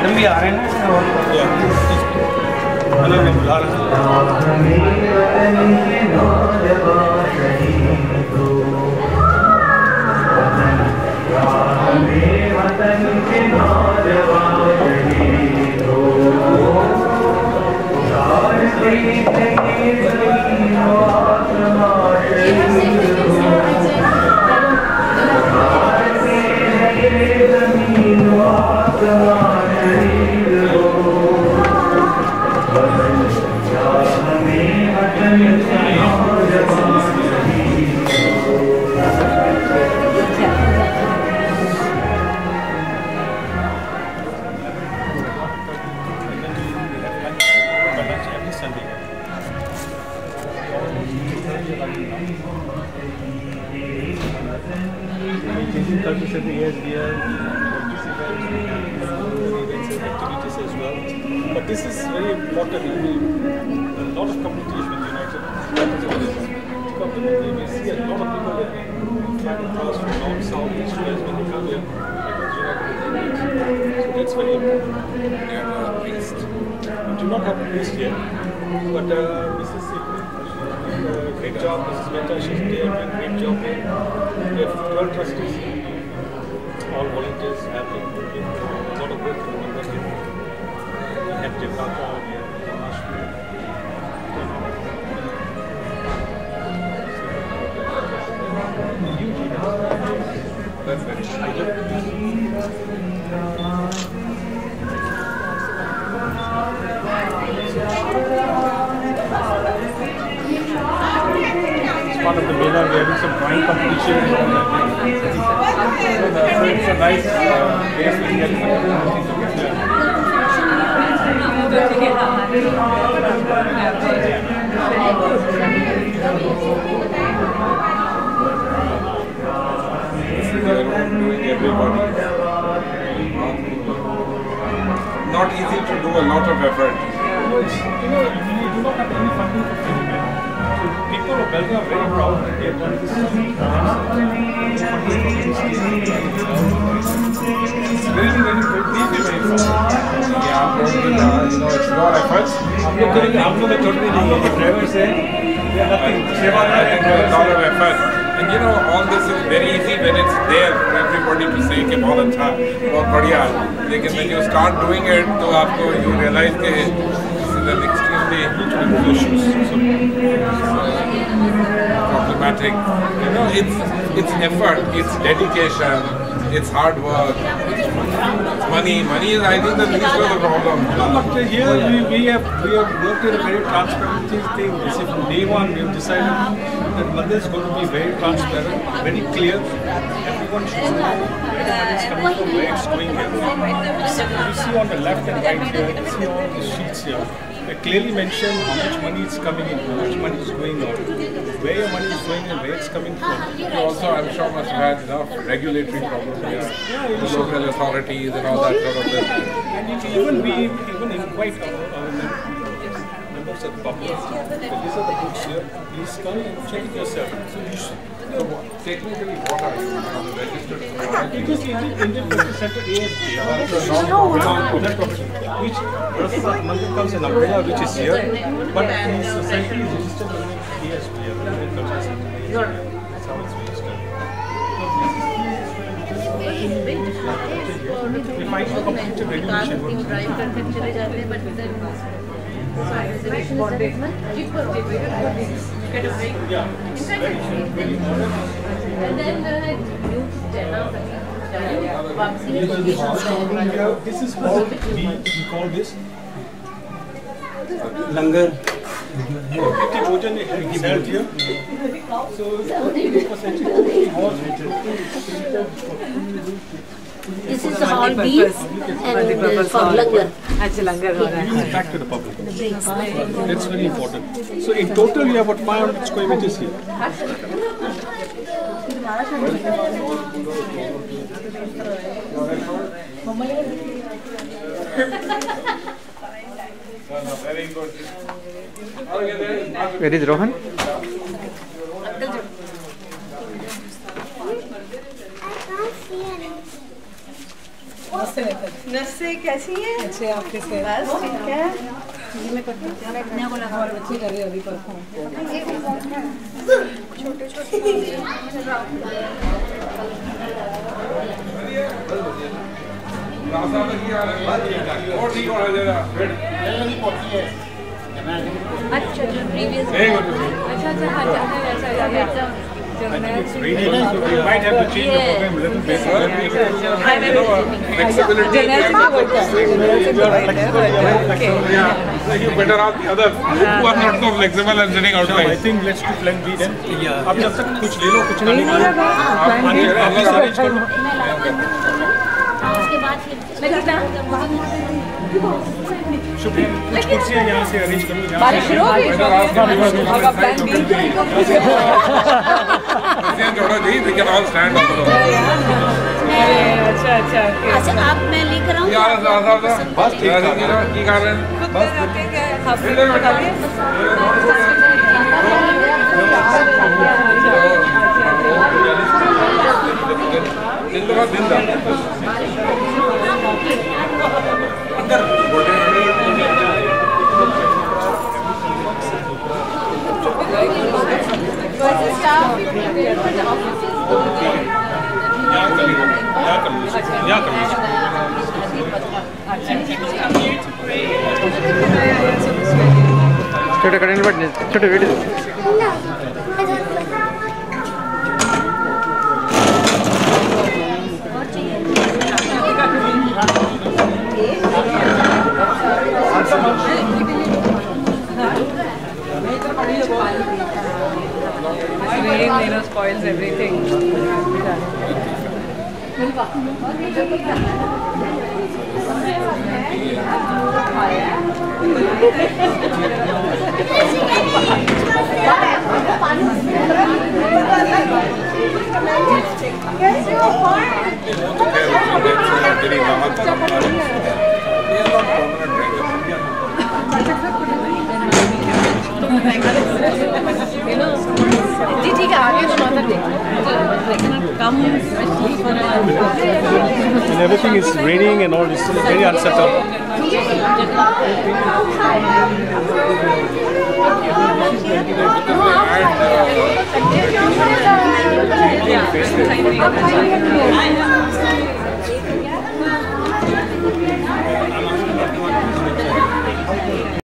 Madam भी आ रहे हैं ना और मैडम बुला रहे activities as well. But this is very important. I mean, a lot of communities with United. We see a lot of people flying across from north, south, east, west when they come here. So that's very important. They are priest. We do not have a priest here, but Mrs. Sikri, great job. Mrs. Mehta, she's doing a great job here. We have 12 trustees. All volunteers have been doing a lot of work in the industry. We have Jakarta, we have Nashville. That's very nice. As part of the Mela, we are having some drawing competition and all that. So it's a nice place to get everybody. Not easy to do a lot of effort. You do not have any funding for film. So people of Belgium are very proud that they have done this. Really, very proud. Yeah, it's your efforts. I'm not totally drivers say they are nothing. I think a lot of effort. And all this is very easy when it's there for everybody to say कि बहुत अच्छा, बहुत बढ़िया. लेकिन when you start doing it, तो आपको you realize कि this is an extremely problematic. It's effort, it's dedication, it's hard work, it's money. Money is, I think, the least of the problem. But here we have worked in a very transparent thing. See, from day one, we have decided that Mandir is going to be very transparent, very clear. Everyone should know where the money is coming from, where it's going here. You see on the left and right here, you see all the sheets here. They clearly mention how much money is coming in, how much money is going out, where your money is going and where it's coming from. You also, I'm sure, must have had enough regulatory problems here. The local authorities and all that sort of thing. And it even invite our members of the public. So these are the books here. Please come and check it yourself. So technically, what are you? Registered? It is Indian Business Center ASB. Which Mandir comes an umbrella which is here, but the society is registered under ASB. That's how it's registered. If I complete a regulation, this is called, we call this Langar. Bhojan is served here. So, this is all beef and for langar. Back to the public. That's very important. So in total we have about 500 square meters here. Very good. Where is Rohan? I can't see anything. नमस्ते, कैसी हैं? अच्छे आपके से बस ठीक है। और अच्छी कर रही अभी परफॉर्म छोटे छोटे और ठीक होना चाहिए। अच्छा जो प्रीवियस अच्छा You might have to change the program a little bit. Flexibility. Yeah, you better ask the others who are not so flexible and sitting outside. I think let's do plan B then. अब जब तक कुछ ले लो कुछ नहीं लो उसके बाद कुछ कुर्सियाँ यहाँ से अरेंज करो बारिश शुरू हो गई होगा प्लान बी जोड़ा जी, they can all stand up. अच्छा अच्छा अच्छा आप मैं लेकर आऊँ बस ठीक है की कर रहे हैं बस छोटे करेंगे बट छोटे वीडियो Rain, spoils everything. जी ठीक है, आगे तो Come especially for and everything is raining and all. It's very unsettled. a